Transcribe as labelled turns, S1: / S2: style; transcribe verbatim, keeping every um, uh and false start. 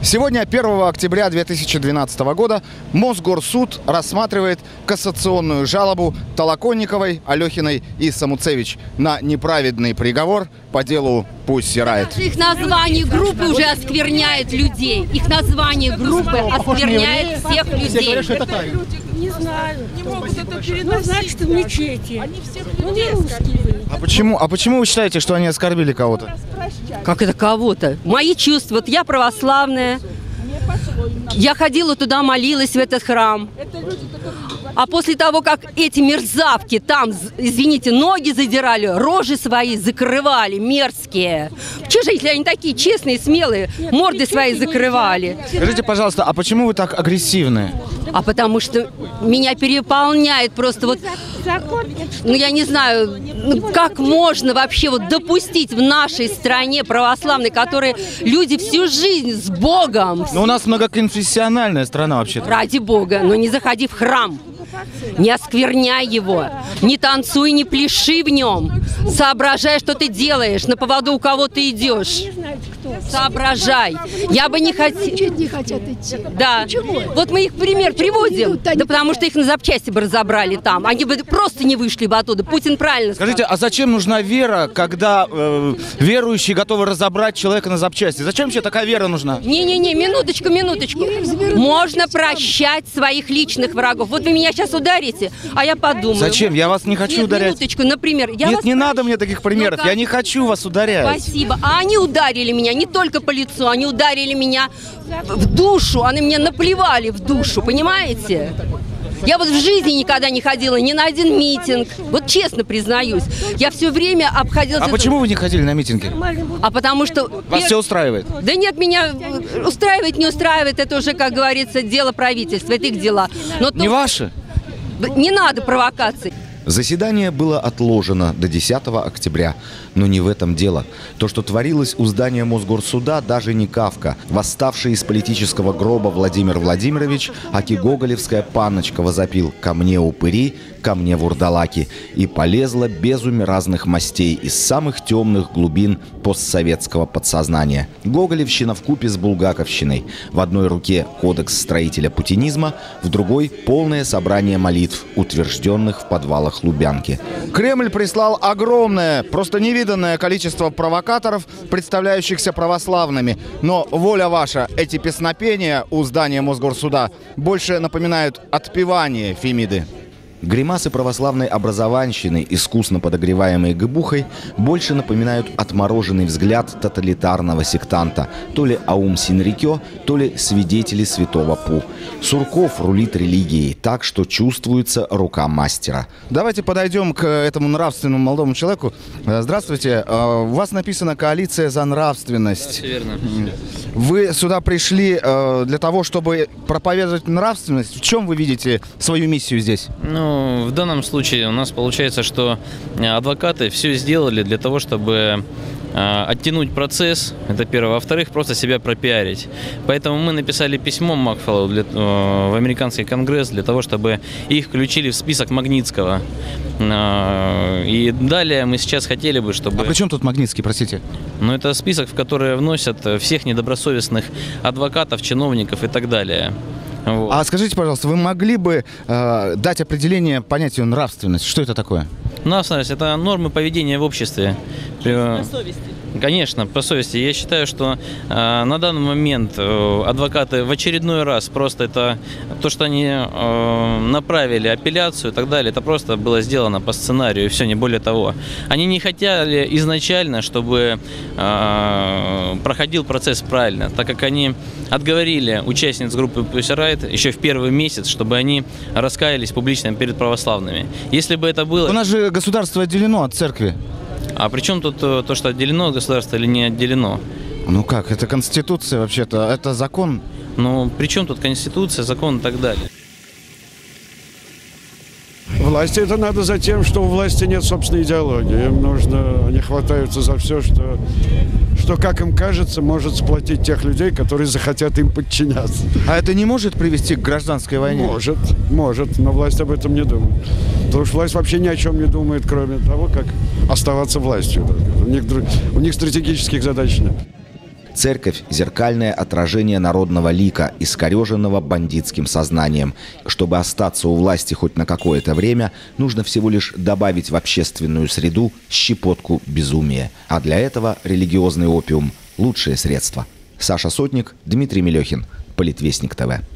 S1: Сегодня, первого октября две тысячи двенадцатого года, Мосгорсуд рассматривает кассационную жалобу Толоконниковой, Алехиной и Самуцевич на неправедный приговор по делу «Пусть Сирает».
S2: Их название группы уже оскверняет людей. Их название группы оскверняет всех людей.
S3: Не знаю. Не могут это переносить. Ну, значит, в мечети. Они всех людей оскорбили.
S1: А почему, а почему вы считаете, что они оскорбили кого-то?
S2: Как это кого-то? Мои чувства. Вот я православная. Я ходила туда, молилась в этот храм. А после того, как эти мерзавки там, извините, ноги задирали, рожи свои закрывали, мерзкие. Чего же, если они такие честные, смелые, морды свои закрывали?
S1: Скажите, пожалуйста, а почему вы так агрессивны?
S2: А потому что меня переполняет просто вот, ну я не знаю, ну, как можно вообще вот допустить в нашей стране православной, которые люди всю жизнь с Богом.
S1: Но у нас многоконфессиональная страна вообще-то.
S2: Ради Бога, но не заходи в храм. Не оскверняй его, не танцуй, не пляши в нем. Соображай, что ты делаешь, на поводу у кого ты идешь. Соображай. Я бы не хотела...
S4: не хотят идти.
S2: Да.
S4: Почему?
S2: Вот мы их в пример приводим.
S4: Идут, они
S2: да потому что их на запчасти бы разобрали там. Они бы просто не вышли бы оттуда. Путин правильно сказал.
S1: Скажите, а зачем нужна вера, когда э, верующие готовы разобрать человека на запчасти? Зачем вообще такая вера нужна?
S2: Не-не-не, минуточку, минуточку. Можно прощать своих личных врагов. Вот вы меня сейчас ударите, а я подумаю.
S1: Зачем? Я вас не хочу
S2: Нет,
S1: ударять.
S2: минуточку, например. Я
S1: Нет,
S2: вас
S1: не
S2: прощаю.
S1: надо мне таких примеров.
S2: Ну,
S1: я не хочу вас ударять.
S2: Спасибо. А они ударили меня не только по лицу, они ударили меня в душу, они мне наплевали в душу, понимаете? Я вот в жизни никогда не ходила ни на один митинг, вот честно признаюсь. Я все время обходила...
S1: А почему вы не ходили на митинги?
S2: А потому что...
S1: Вас все устраивает?
S2: Да нет, меня устраивает, не устраивает, это уже, как говорится, дело правительства, это их дела. Но
S1: Не
S2: то...
S1: ваши?
S2: Не надо провокаций.
S5: Заседание было отложено до десятого октября. Но не в этом дело. То, что творилось у здания Мосгорсуда, даже не Кафка. Восставший из политического гроба Владимир Владимирович, аки гоголевская панночка возопил «Ко мне упыри, ко мне вурдалаки» и полезла безумие разных мастей из самых темных глубин постсоветского подсознания. Гоголевщина вкупе с булгаковщиной. В одной руке кодекс строителя путинизма, в другой – полное собрание молитв, утвержденных в подвалах Лубянки.
S1: Кремль прислал огромное, просто невиданное количество провокаторов, представляющихся православными. Но воля ваша, эти песнопения у здания Мосгорсуда больше напоминают отпевание Фемиды.
S5: Гримасы православной образованщины, искусно подогреваемые ГБУхой, больше напоминают отмороженный взгляд тоталитарного сектанта. То ли Аум Синрикё, то ли свидетели святого Пу. Сурков рулит религией так, что чувствуется рука мастера.
S1: Давайте подойдем к этому нравственному молодому человеку. Здравствуйте. У вас написано «Коалиция за нравственность».
S6: Все верно.
S1: Вы сюда пришли для того, чтобы проповедовать нравственность. В чем вы видите свою миссию здесь?
S6: Ну, в данном случае у нас получается, что адвокаты все сделали для того, чтобы оттянуть процесс, это первое. Во-вторых, просто себя пропиарить. Поэтому мы написали письмо Макфеллоу для, в американский конгресс для того, чтобы их включили в список Магнитского. И далее мы сейчас хотели бы, чтобы...
S1: А при чем тут Магнитский, простите?
S6: Ну, это список, в который вносят всех недобросовестных адвокатов, чиновников и так далее. Вот.
S1: А скажите, пожалуйста, вы могли бы э, дать определение понятию нравственность? Что это такое?
S6: Нравственность – это нормы поведения в обществе. По совести. Конечно, по совести. Я считаю, что э, на данный момент э, адвокаты в очередной раз просто это то, что они э, направили апелляцию и так далее, это просто было сделано по сценарию, и все, не более того. Они не хотели изначально, чтобы э, проходил процесс правильно, так как они отговорили участниц группы Pussy Riot еще в первый месяц, чтобы они раскаялись публично перед православными. Если бы это было...
S1: У нас же государство отделено от церкви.
S6: А при чем тут то, что отделено от государства или не отделено?
S1: Ну как, это конституция вообще-то, это закон.
S6: Ну, при чем тут конституция, закон и так далее?
S7: Власти это надо за тем, что у власти нет собственной идеологии. Им нужно, они хватаются за все, что, что, как им кажется, может сплотить тех людей, которые захотят им подчиняться.
S1: А это не может привести к гражданской войне?
S7: Может, может, но власть об этом не думает. Потому что власть вообще ни о чем не думает, кроме того, как оставаться властью. У них, у них стратегических задач нет.
S5: Церковь – зеркальное отражение народного лика, искореженного бандитским сознанием. Чтобы остаться у власти хоть на какое-то время, нужно всего лишь добавить в общественную среду щепотку безумия. А для этого религиозный опиум – лучшее средство. Саша Сотник, Дмитрий Мелехин, Политвестник ТВ.